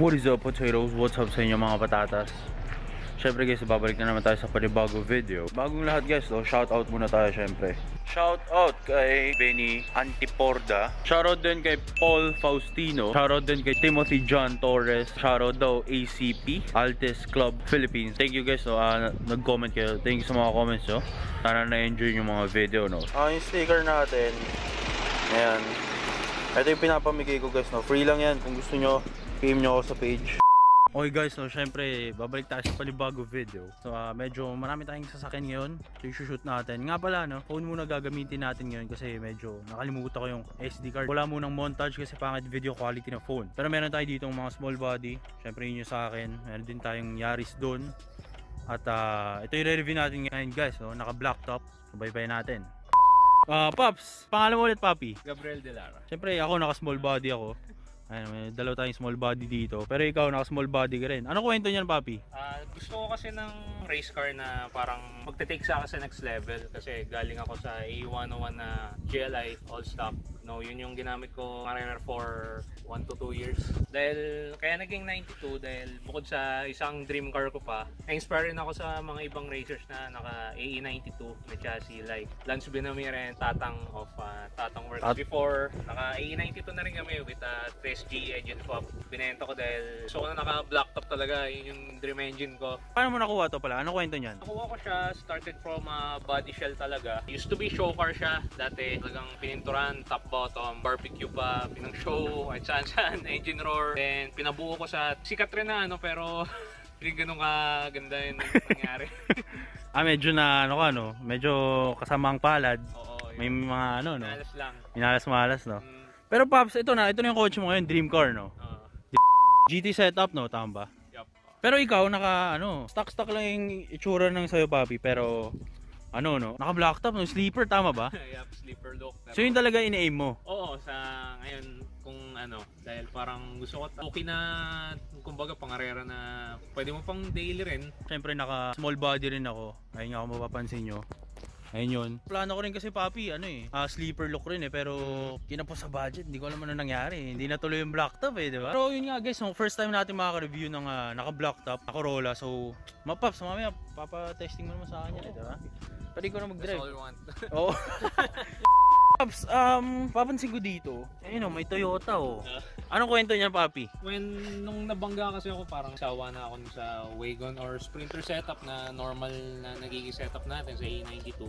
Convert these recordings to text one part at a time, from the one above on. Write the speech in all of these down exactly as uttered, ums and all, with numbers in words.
What is up, potatoes? What's up sa inyo mga patatas? Syempre guys, babalik na naman tayo sa panibagong video. Bagong lahat guys, oh, shout out muna tayo syempre. Shout out kay Benny Antiporda. Shout out din kay Paul Faustino. Shout out din kay Timothy John Torres. Shout out daw A C P, Altis Club Philippines. Thank you guys, no, uh, nag-comment kayo. Thank you sa mga comments, no. Sana na-enjoy yung mga video, no. Ah, yung sticker natin. Ayan. Ito yung pinapamigay ko guys, no. Free lang yan kung gusto nyo. P M nyo ako sa page. Okay guys, no, syempre babalik tayo sa panibagong video. So uh, medyo marami tayong sasakyan ngayon. So i-shoot natin. Nga pala, no, phone muna gagamitin natin ngayon kasi medyo nakalimutan ko yung S D card. Wala munang montage kasi pangit video quality ng phone. Pero meron tayo dito mga small body. Syempre yun yung sa akin. Meron din tayong Yaris doon. At uh, ito yung re-review natin ngayon guys, no, naka black top. Sabay-bay natin. Uh, Pops, pangalan mo ulit Papi? Gabriel De Lara. Syempre ako naka small body ako. Ayun, may dalawa tayong small body dito. Pero ikaw naka small body ka rin. Ano kwento niyan, Papi? Uh, gusto ko kasi ng race car na parang magte-take sa akin sa next level. Kasi galing ako sa A one oh one na G L I all stock. No, yun yung ginamit ko for one to two years. Dahil kaya naging ninety-two dahil bukod sa isang dream car ko pa, na-inspire rin ako sa mga ibang racers na naka A E ninety-two na chassis like Lance Binamira and Tatang of uh, Tatang Works. At before, naka A E ninety-two na rin kami with a uh, S G engine swap. Binenta ko dahil gusto ko na naka black top talaga, yun yung dream engine ko. Paano mo nakuha to pala? Ano kwento niyan? Nakuha ko siya, started from a uh, body shell talaga. Used to be show car siya dati. Talagang pininturan, top bottom, barbecue pa, pinang show, at saan saan, engine roar. Then pinabuo ko sa sikat rin na ano, pero hindi ganun kaganda yung nangyari. Ah, medyo na ano ka no? Medyo kasamang palad. Oo, may mga ano no? Minalas lang. Minalas-malas no? Mm. Pero Pops, ito na, ito na yung coach mo ngayon, dream car no? Uh, G T setup no, tama ba? Yup. Pero ikaw naka ano, stock-stock lang yung itsura ng sayo Papi, pero ano no, naka black top no, sleeper tama ba? Yup, sleeper look. Pero, so yun talaga ina-aim mo? Oo, sa ngayon kung ano, dahil parang gusto ko okay na, kumbaga pangarera na pwede mo pang daily rin. Siyempre naka small body rin ako, ayun nga kung mapapansin nyo. Ayun yun. Plano ko rin kasi Papi, ano eh, uh, sleeper look rin eh, pero kinapos sa budget, hindi ko alam ano nangyari. Hindi natuloy yung black top eh, di ba? Pero yun nga guys, no, first time natin makaka-review ng uh, naka black top, na Corolla. So, mapaps, mamaya papa-testing mo naman sa kanya eh, di ba? Pwede ko na mag-drive. That's all you want. Oo. Paps, um, papansin ko dito, ayun o, may Toyota oh. Anong kwento niyan Papi? When, nung nabangga kasi ako, parang sawa na ako sa wagon or sprinter setup na normal na nagiging setup natin sa A ninety-two.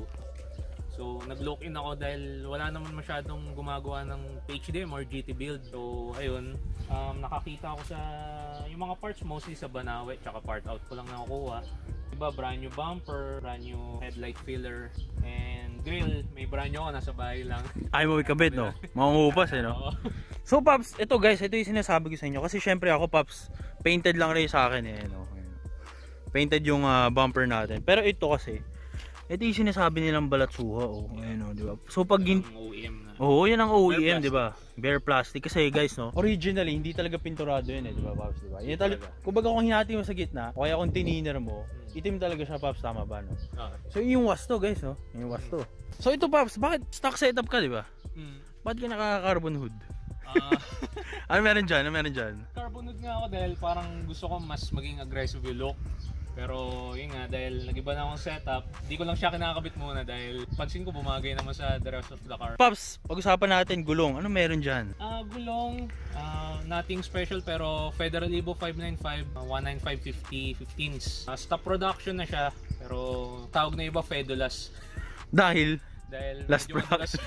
So, nag-look in ako dahil wala naman masyadong gumagawa ng P H D M or G T build. So, ayun, um, nakakita ako sa yung mga parts mostly sa Banawe, tsaka part out ko lang nakukuha. Diba, brand new bumper, brand new headlight filler, and grill, may brand new ako, nasa bahay lang. Ay mo ikabit no? Mangungupas eh no? So Pops, ito guys, ito yung sinasabi ko sa inyo. Kasi syempre ako Pops, painted lang rin sa akin eh no? Painted yung uh, bumper natin. Pero ito kasi, ito yung sinasabi nilang balatsuha oh. Ayun, no, di ba? So pag yung O E M na. Oo, yan ang O E M, di ba? Bare plastic kasi guys, no. Originally hindi talaga pinturado yun eh, di ba, Pops, di ba? Yan talaga. Kumbaga kung hinati mo sa gitna, o kaya kung tininer mo, itim talaga siya, Pops, tama ba, no? Okay. So yung wasto, guys, no. Yung wasto. So ito, Pops, bakit stock setup ka, di ba? Hmm. Bakit ka naka-carbon hood? Uh, ano meron dyan? Ano meron dyan? Carbon hood nga ako dahil parang gusto ko mas maging aggressive yung look. Pero yun nga, dahil nag-iba na akong setup, di ko lang siya kinakabit muna dahil pansin ko bumagay naman sa the rest of the car. Pops, pag-usapan natin gulong. Ano meron dyan? Uh, gulong, uh, nothing special pero Federal Evo five ninety-five, uh, one ninety-five fifty fifteens. Uh, stop production na siya pero tawag na iba Fedolas. Dahil? Dahil last production.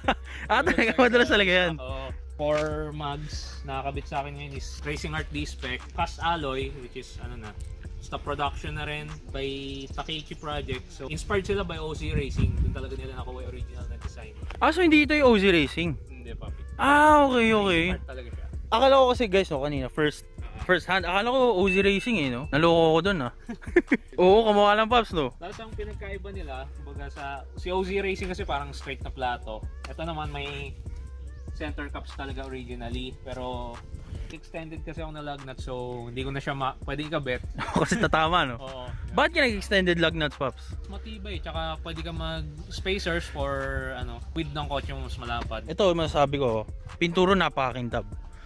Ah, talaga madalas talaga yan. Oo. Four mugs nakakabit sa akin ngayon is Racing Art D-Spec, cast alloy which is ano na, stop production na rin by Takeichi Project. So inspired sila by O Z Racing. Doon talaga nila nakuha yung original na design. Ah, so hindi ito yung O Z Racing? Hindi, Papi. Ah, okay, okay. Inspired talaga siya. Akala ko kasi guys, no, kanina, first first hand, akala ko O Z Racing eh, no? Naloko ko dun, ah. Oo, kamukha lang, Pops, no? Tapos ang pinagkaiba nila, kumbaga sa, si O Z Racing kasi parang straight na plato. Ito naman may center cups talaga originally, pero extended kasi ako na lug nut, so hindi ko na siya ma pwedeng ikabit. Kasi tatama, no? Oo. Bakit ka nag-extended lug nuts, Pops? Matibay, tsaka pwede ka mag spacers for ano, width ng kotse mo mas malapad. Ito, masasabi ko, pinturo napakakintab.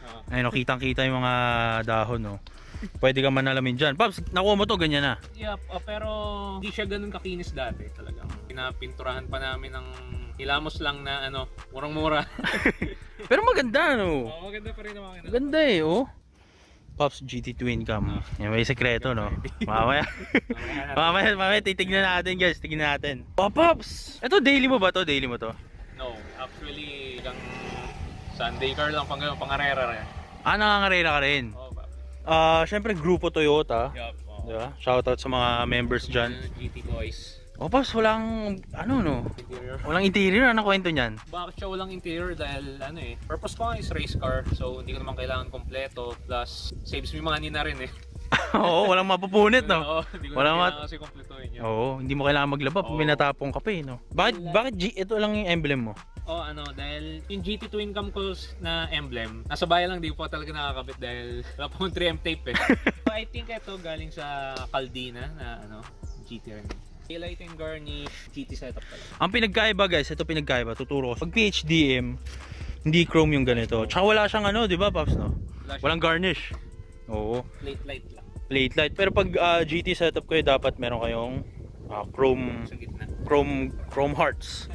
Oo. Ayun, no, kitang-kita yung mga dahon, no. Pwede ka manalamin dyan. Paps, nakuha mo to, ganyan na. Yeah, uh, pero hindi siya ganun kakinis dati talagang. Pinapinturahan pa namin ng hilamos lang na ano, murang-mura. Pero maganda, no. Oo, maganda pa rin naman. Maganda eh, oh. Pops G T Twin Cam. Yan, may sekreto, no. Mamaya. mamaya, mamaya titignan natin, guys. Tignan natin. Oh, Pops! Ito, daily mo ba to? Daily mo to? No, actually, lang Sunday car lang pang pangarera rin. Ah, nangangarera ka rin. Oo, ba? Ah, syempre, Grupo Toyota. Yup. Oh. Diba? Shoutout sa mga members dyan. G T boys. Oh, Pops, walang, ano, no? Interior. Walang interior. Ano kwento niyan? Bakit siya walang interior? Dahil ano eh, purpose ko nga is race car. So hindi ko naman kailangan kompleto. Plus, saves me money na rin eh. Oo, walang mapupunit, no? Oo, hindi ko Walang naman mat- kailangan kasi kompletuhin yun. Oo, hindi mo kailangan maglaba pag Oo. minatapong ka pa, eh, no? Bakit, bakit G, ito lang yung emblem mo? Oh, ano, dahil yung G T Twin Cam ko na emblem, nasa bayan lang, di ko pa talaga nakakabit dahil wala pa akong three M tape eh. So, I think ito galing sa Caldina na ano, G T rin. Highlight and garnish, G T setup talaga. Ang pinagkaiba, guys, ito pinagkaiba, tuturo ko. Pag P H D M, hindi chrome yung ganito. Tsaka wala siyang ano, di ba, Pops, no? Wala Walang garnish. Oo, Plate light lang plate light. Pero pag ah, G T setup kayo, dapat meron kayong ah, chrome, sa gitna. chrome, chrome hearts.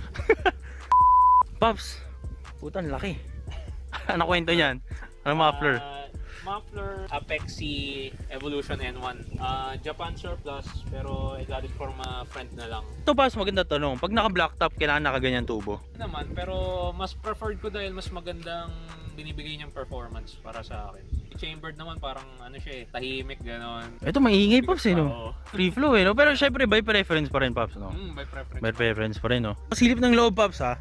Pops, putan, laki. Ano kwento niyan? Ano muffler? Uh, muffler Apexi Evolution N one. Uh, Japan surplus pero I got it from a friend na lang. Ito, Pops, maganda tanong. Pag naka-black top, kailangan nakaganyan tubo? Naman, pero mas preferred ko dahil mas magandang binibigay niyang performance para sa akin. Chambered naman parang ano siya eh, tahimik ganon. Ito, maingay, Pops, eh, no? Oo. Free flow, eh, no? Pero syempre, by preference pa rin, Pops, no? Mm, by preference. By preference pa rin, no? Silip ng loob, Pops, ha?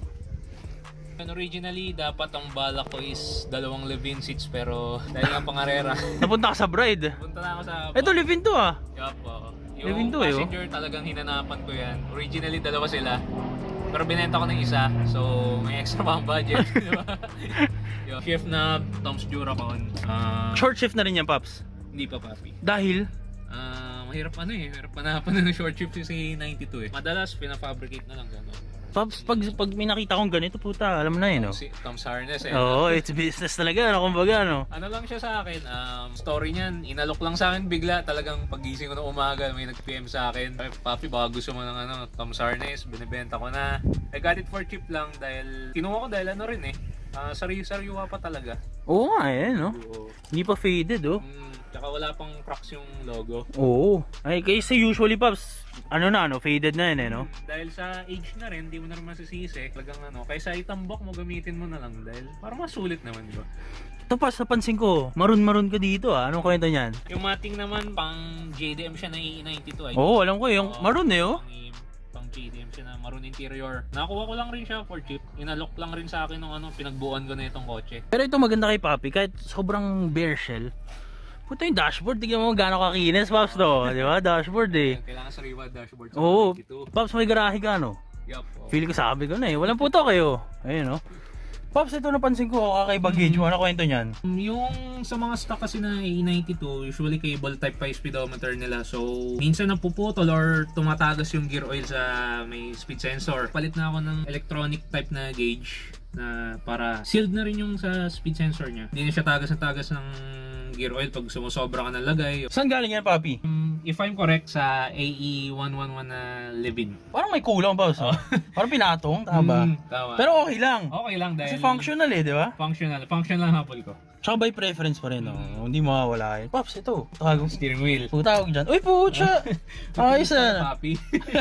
And originally, dapat ang bala ko is dalawang live-in seats pero dahil nga pangarera. Napunta ka sa bride. Punta na ako sa... Ito, live-in to, ah. Yup, oo. Live-in Yung to, eh, oh. passenger talagang hinanapan ko yan. Originally, dalawa sila. Pero binenta ko ng isa, so may extra pa ang budget. Di ba? Yung shift knob, Tom's Duracon. Uh, Short shift na rin yan, Pops. Hindi pa, papi. Dahil? Ah, mahirap ano eh. Mahirap panapan ng short shift si ninety-two eh. Madalas, pinafabricate na lang gano'n. Pops, pag, pag may nakita kong ganito, puta, alam mo na yun, no? Si Tom's harness eh. Oo, it's business talaga, no? Kumbaga, no? Ano lang siya sa akin, um, story niyan, inalok lang sa akin bigla, talagang pagising ko ng umaga, may nag-P M sa akin, "Ay, papi, baka gusto mo ng ano, Tom's harness, binibenta ko na." I got it for cheap lang dahil, kinuha ko dahil ano rin eh, uh, sari-sariwa pa talaga. Oo nga, eh, no? Oo. Hindi pa faded, oh. Mm, tsaka wala pang cracks yung logo. Oo. Ay, kasi usually, Pops, ano na, no? Faded na yun, eh, no? Dahil sa age na rin, di mo na rin masisisi. Talagang ano, kaysa itambak mo, gamitin mo na lang dahil parang masulit naman, di ba? Ito, Pops, napansin ko, maroon-maroon ka dito, ah. Anong kwento niyan? Yung mating naman, pang J D M siya na E ninety-two. Ay, Oo, alam ko, yung Oo, maroon, eh, oh. Pang, pang J D M siya na maroon interior. Nakuha ko lang rin siya for cheap. Inalok lang rin sa akin nung ano, pinagbuuan ko na itong kotse. Pero ito maganda kay Papi, kahit sobrang bare shell. Puta yung dashboard, tignan mo gaano kakinis, Pops, no? Di ba? Dashboard, eh. Kailangan sa Riva dashboard sa Oo. ninety-two. Pops, may garahe ka, no? Yup. Oh. Feel ko sabi ko na, eh. Walang puto kayo. Ayun, no? Pops, ito napansin ko, kakaiba gauge mo. Ano kwento niyan? Yung sa mga stock kasi na E ninety-two, usually cable type pa yung speedometer nila. So, minsan napuputol or tumatagas yung gear oil sa may speed sensor. Palit na ako ng electronic type na gauge na para sealed na rin yung sa speed sensor niya. Hindi na siya tagas na tagas ng gear oil pag sumusobra ka ng lagay. Saan galing yan, Papi? Um, if I'm correct, sa A E one eleven na live-in. Parang may kulang, Pops. Oh. Parang pinatong, tama ba? Mm, tama. Pero okay lang. Okay lang dahil... Kasi functional, eh, di ba? Functional. Functional lang habol ko. Tsaka by preference pa rin, no? Hindi mawawala yun. Pops, ito. Tawagong Steering wheel. Tawag dyan. Uy, pucha! Ayos na. Papi.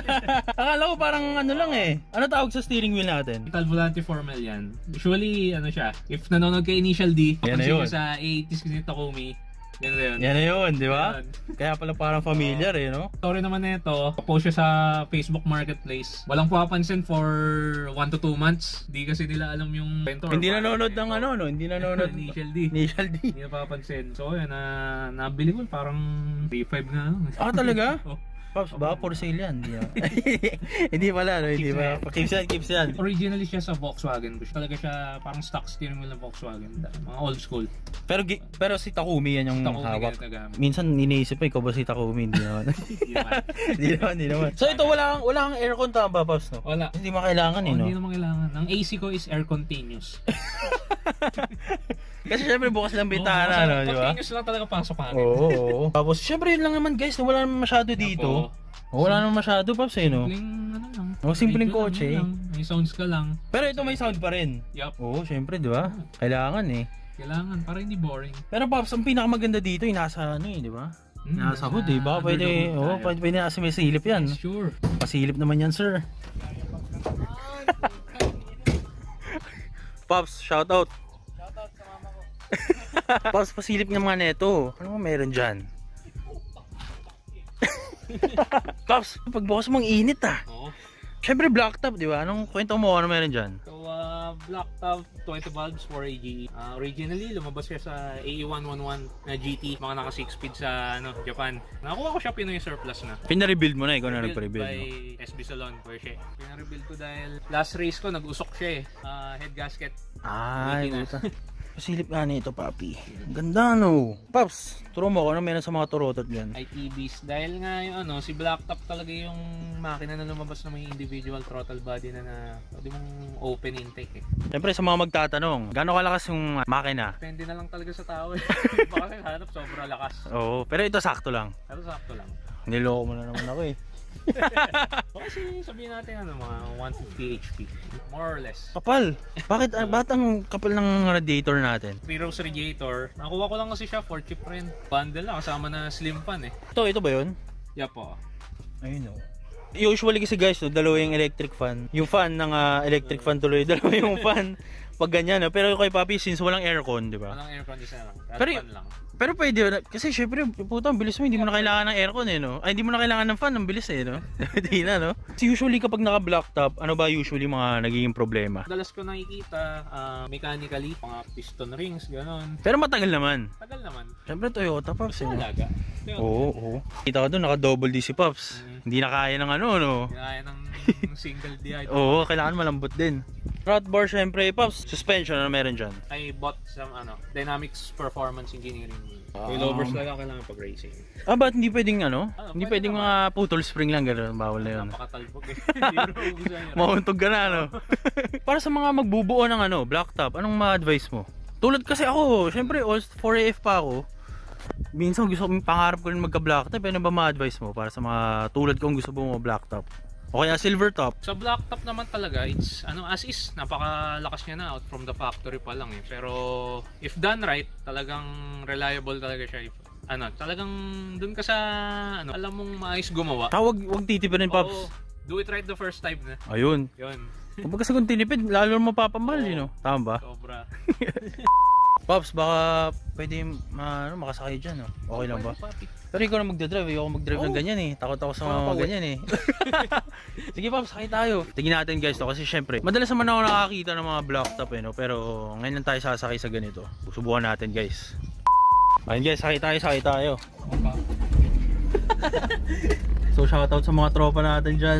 Akala ko parang ano lang eh. Ano tawag sa steering wheel natin? Metal volante formal yan. Usually, ano siya, if nanonood kay Initial D, Yan na papansin yun. nyo sa eighties kasi Takumi, yan na yun. Yan na yun, di ba? Yan. Kaya pala parang familiar eh, no? Story naman na ito, post siya sa Facebook Marketplace. Walang papansin for one to two months. Di kasi nila alam yung bento. Hindi nanonood ng ano, no? Hindi nanonood. Initial D. Initial D. Hindi napapansin. So, yan, na nabili ko parang three five na. Ah, talaga? Oh. Pops, baka for sale yan. Hindi, hindi pala, no? Hindi ba? Keeps yan, keeps yan. Originally siya sa Volkswagen. Talaga siya parang stock steering wheel ng Volkswagen. Mga old school. Pero pero si Takumi yan yung Takumi hawak. ganito gamit. Minsan iniisip ko, ikaw ba si Takumi? Hindi naman. Hindi naman. Hindi naman, hindi naman. So ito, wala kang, wala kang aircon tama ba, Pops, no? Wala. Hindi makailangan eh, Oh, no? hindi naman kailangan. Ang A C ko is air continuous. Kasi syempre bukas lang bintana, no, di ba? Continuous lang talaga pasok hangin. Oo, oo, oo. Tapos syempre yun lang naman guys, wala naman masyado dito. Oh, wala naman masyado, Paps, eh, no? Simpleng, ano lang. Oh, simpleng kotse. Lang, may sounds ka lang. Pero ito may sound pa rin. Yup. Oo, syempre, di ba? Kailangan eh. Kailangan, para hindi boring. Pero Paps, ang pinakamaganda dito yung nasa ano eh, di ba? Hmm, nasa hood eh, baka pwede, oh, pwede, pwede nasa may silip yan. Sure. Pasilip naman yan, sir. Pops, shout out. Shout out sa mama ko. Pops, pasilip ng mga neto. Ano mo meron dyan? Pops, pagbukas mong init ah. Oo. Syempre black top, di ba? Anong kwento mo? Ano meron dyan? So, uh, black top twenty bulbs for A G E. Uh, originally, lumabas siya sa A E one eleven na G T, mga naka six speed sa ano, Japan. Nakuha ko siya Pinoy surplus na. Pina-rebuild mo na, ikaw na Built nagpa-rebuild. by No? S B Salon, Porsche. Pina-rebuild ko dahil last race ko, nag-usok siya eh. Uh, head gasket. Ay, Hindi na. buta. Pasilip nga nito, papi. Ganda, no? Pops, turo mo ko ano meron sa mga turotot dyan. I T Bs. Dahil nga yung ano, si Blacktop talaga yung makina na lumabas na may individual throttle body na na pwede mong open intake eh. Siyempre sa mga magtatanong, gaano kalakas yung makina? Depende na lang talaga sa tao eh. Baka kasi hanap sobra lakas. Oo, pero ito sakto lang. Pero sakto lang. Niloko mo na naman ako eh. Kasi sabihin natin ano, mga one fifty H P. More or less. Kapal! Bakit, uh, bakit ang kapal ng radiator natin? Three-rows radiator. Nakuha ko lang kasi siya for cheap rin. Bundle lang kasama na slim fan eh. Ito, ito ba yun? Yeah po. Ayun o. Usually kasi guys, no, dalawa yung electric fan. Yung fan ng uh, electric fan tuloy, dalawa yung fan. Pag ganyan, no? Pero kay Papi, since walang aircon, di ba? Walang air conditioner lang. Pero, Fan lang. pero pwede, kasi syempre, puto, ang bilis mo, hindi mo na kailangan ng aircon eh, no? Ay, hindi mo na kailangan ng fan, ang bilis eh, no? Hindi na, no? Kasi usually kapag naka-black top, ano ba usually mga nagiging problema? Madalas ko nakikita, uh, mechanically, mga piston rings, gano'n. Pero matagal naman. Tagal naman. Syempre Toyota, Pops, eh. no? Alaga. Oo, oo. Kita ko doon, naka-double D si Pops. Mm. Hindi na kaya ng ano, no? Kaya ng single D I. Oo, kailangan malambot din. Rod bar, syempre, Pops. Suspension, ano meron dyan? I bought some ano, Dynamics Performance Engineering. Ah. Coilovers talaga kailangan pag racing. Ah, ba't hindi pwedeng ano? Ah, hindi pwede pwedeng mga putol spring lang, gano'n. Bawal na yun. Napakatalbog eh. Hindi mo maubusan yun. Mauntog ka na, no? Para sa mga magbubuo ng ano, black top, anong ma-advise mo? Tulad kasi ako, syempre, all four A F pa ako. Minsan gusto kong pangarap ko rin magka-black top. Ano ba ma-advise mo para sa mga tulad kong gusto mo black top? O kaya silver top? Sa black top naman talaga, it's ano as is, napakalakas niya na out from the factory pa lang eh. Pero if done right, talagang reliable talaga siya. Ano, talagang dun ka sa ano, alam mong maayos gumawa. Tawag, wag titipin, Pops. Oo, do it right the first time na. Ayun. Yun. Kung kasi kung tinipid, lalo mapapamahal, you know? Tama ba? Sobra. Pops, baka pwede ma, ano, makasakay dyan, no? Okay lang ba? Pero ikaw na magdadrive, ayoko magdrive Oh. ng ganyan eh. Takot ako sa mga ganyan eh. Sige Pops, sakay tayo. Tingin natin guys to kasi syempre, madalas naman ako nakakita ng mga block top eh, no? Pero ngayon lang tayo sasakay sa ganito. Subukan natin guys. Ayun guys, sakay tayo, sakay tayo. So shoutout sa mga tropa natin dyan.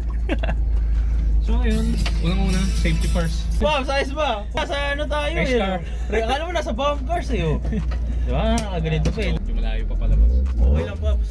So ayun, unang-una, safety first. Pops, ayos ba? Nasa ano tayo Race eh. car. Akala mo nasa bomb cars eh. Oh. Diba? Nakaganito pa eh. So, malayo pa palabas. Okay lang, Pops.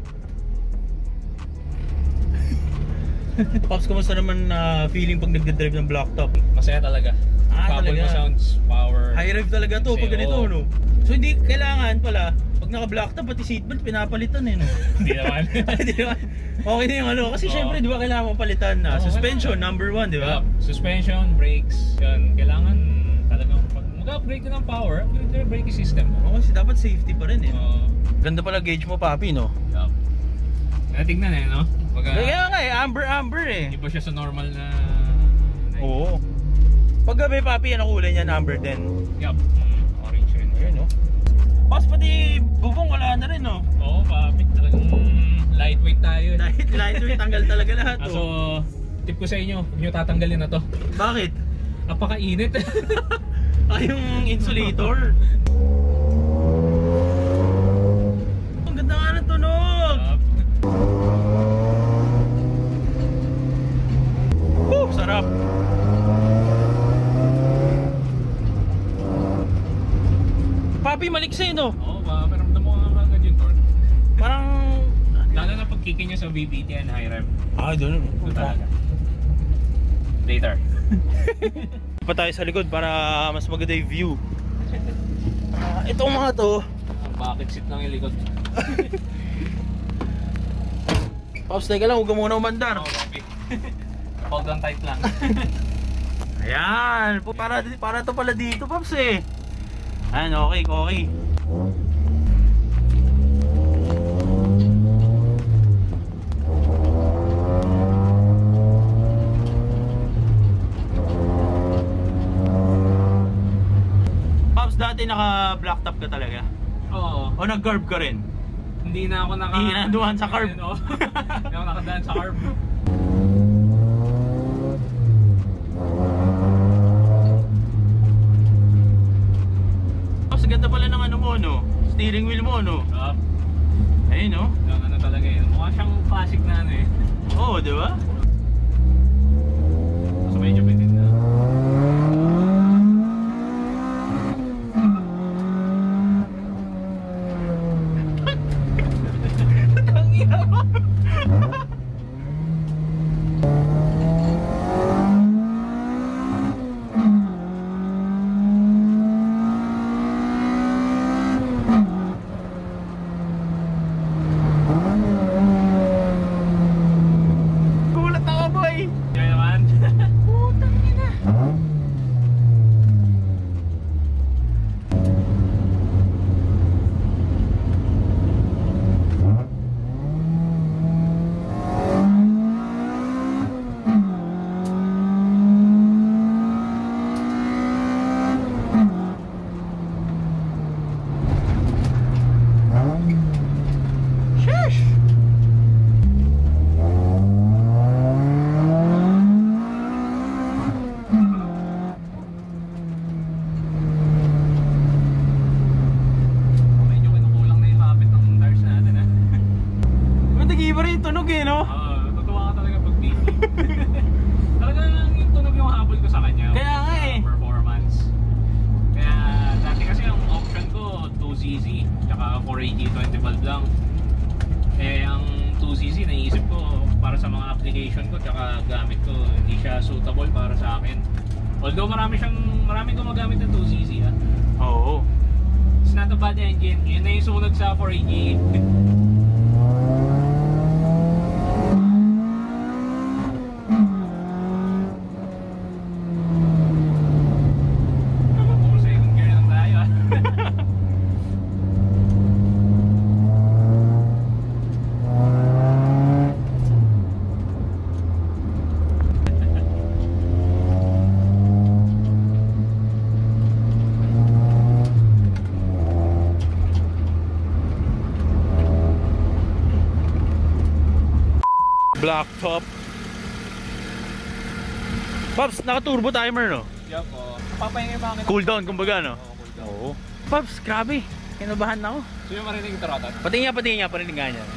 Pops, kumusta naman na uh, feeling pag nagdadrive ng black top? Masaya talaga. Ah, Couple talaga? mo sounds, power. High rev talaga to pag Kasi, ganito, oo. no? So hindi kailangan pala, pag naka-black top, pati seatbelt pinapalitan eh, no? Hindi naman. Di ba? Okay na yung ano, kasi Oo. syempre, di ba kailangan mo palitan na? Oo, Suspension, kailangan. number one, di ba? Yup. Suspension, brakes, yun. Kailangan talagang pag mag-upgrade ka ng power, upgrade ka yung braking system mo. Oo, kasi dapat safety pa rin eh. Oo. Ganda pala gauge mo, papi, no? Yup. Kaya tignan eh, no? Baga, Kaya nga eh, amber, amber eh. Hindi ba siya sa normal na... na Oo. Pag gabi, papi, ano kulay niya? Number ten. Yup. Mm, orange rin. Ayun, no? Pas pati bubong, wala na rin, no? Oo, papit. Talagang lightweight tayo. eh. Light, lightweight, tanggal talaga lahat, Ah, oh. so, tip ko sa inyo, huwag nyo tatanggalin na to. Bakit? Napakainit. Ah, yung insulator. Ang ganda nga ng tunog! Yup. Woo! Sarap! Papi, maliksi, no? Oo, ba? Pero ramdam mo nga agad yung torque. Parang... Lalo na pagkikin nyo sa V B T and high rev. Ah, doon. Ito talaga. Later. Pa tayo sa likod para mas maganda yung view. Ah, itong mga to. Ang bucket seat lang yung likod. Pops, teka lang, huwag ka muna umandar. Oh, copy. Hold on tight lang. Ayan, para, para to pala dito, Pops eh. Ayan, okay, okay. Pops, dati naka black top ka talaga? Oo. O nag-curb ka rin? Hindi na ako naka... Hindi na dumaan sa curb. Ayun, oh. Hindi ako nakadaan sa curb. Pops, ganda pala ng ano mo, no? Steering wheel mo, no? Up. Ayun, no? Yung ano talaga yun. Mukha siyang classic na ano eh. Oo, di ba? So medyo bitin na. Gulat ako, boy! Yan naman. Putang ina! Sheesh! Medyo kinukulang na yung habit ng tires natin ah. Matagi ba rin yung tunog eh, no? Oo, natutuwa ka talaga pag busy. Talagang yung tunog yung habol ko sa kanya. Kaya nga eh. Performance. Kaya dati kasi ang option ko two C C tsaka four A G twenty valve lang. Eh ang two C C naisip ko para sa mga application ko tsaka gamit ko hindi siya suitable para sa akin. Although marami siyang maraming gumagamit ng two C C ah. Oo. It's not a bad engine. Yun na yung sunod sa four A G. Puro second gear lang tayo ah. Black top. Pops, naka-turbo timer, no? Yup, oh. Papahinga yung makina. Cool down, kumbaga, no? Oo, cool down. Oo. Pops, grabe. Kinabahan na ako. So yung marinig ito rotan? Pati nga, pati nga, parinig nga niya.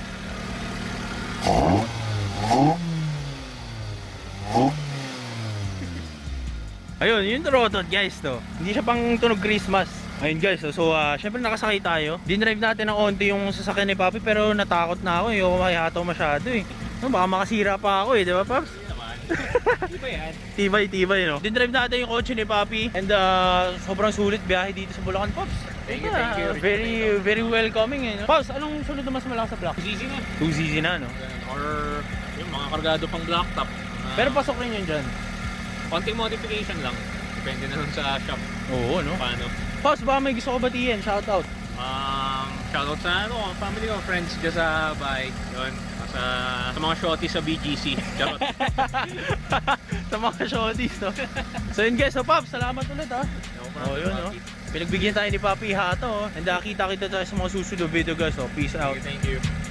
Ayun, yun yung rotot guys to. Hindi siya pang tunog Christmas. Ayun guys, so, so uh, syempre nakasakay tayo. Dinrive natin ng onti yung sasakyan ni Papi pero natakot na ako. Yung mahihataw masyado eh. No, baka makasira pa ako eh, di ba Paps? Hindi naman. Iba yan. Tibay, tibay no. Dinrive natin yung kotse ni Papi. And uh, sobrang sulit biyahe dito sa Bulacan, Pops. Thank you, Diba? thank you. Very, very welcoming eh. No? Pops, anong sunod na mas malakas sa block? Easy na. two Z Z na no? Or yung mga kargado pang blacktop. Uh, Pero pasok rin yun dyan. konting modification lang. Depende na lang sa shop. Oo no? Paano. Pops, baka may gusto ko batiin, shoutout. Um, shoutout sa ano, family ko, friends dyan sa bahay. Yun. Sa, sa mga shorties sa B G C. Charot. Sa mga shorties no? So yun guys, so Pops, salamat ulit ha. No Oh, yun no? Pinagbigyan tayo ni Papi Hato oh. And uh, kita kita tayo sa mga susunod video guys oh. Peace out. Thank you, thank you.